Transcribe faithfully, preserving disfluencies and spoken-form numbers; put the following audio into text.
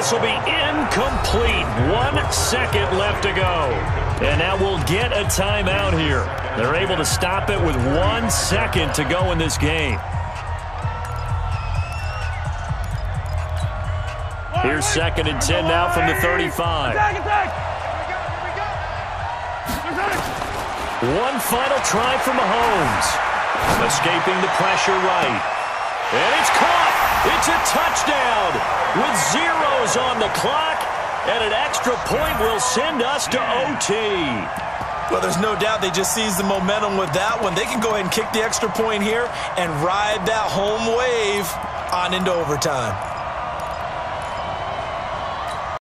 this will be incomplete. One second left to go. And now we'll get a timeout here. They're able to stop it with one second to go in this game. Here's second and ten now from the thirty-five. One final try for Mahomes. Escaping the pressure right. And it's caught. It's a touchdown with zeros on the clock. And an extra point will send us to O T. Well, there's no doubt they just seized the momentum with that one. They can go ahead and kick the extra point here and ride that home wave on into overtime.